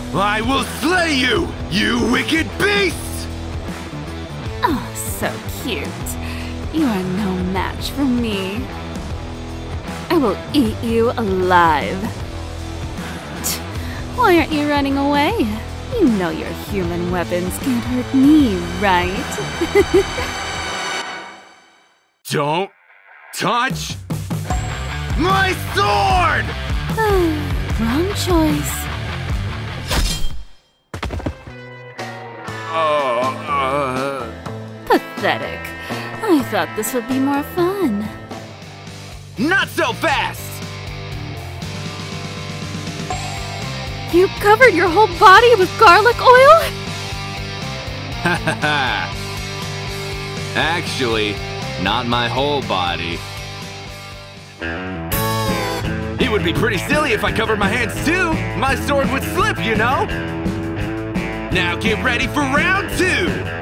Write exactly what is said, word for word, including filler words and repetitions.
I will slay you, you wicked beast! Oh, so cute. You are no match for me. I will eat you alive. Tch, why aren't you running away? You know your human weapons can't hurt me, right? Don't touch my sword! Wrong choice. Uh, uh... Pathetic. I thought this would be more fun. Not so fast! You covered your whole body with garlic oil? Ha ha ha! Actually, not my whole body. It would be pretty silly if I covered my hands too. My sword would slip, you know? Now get ready for round two!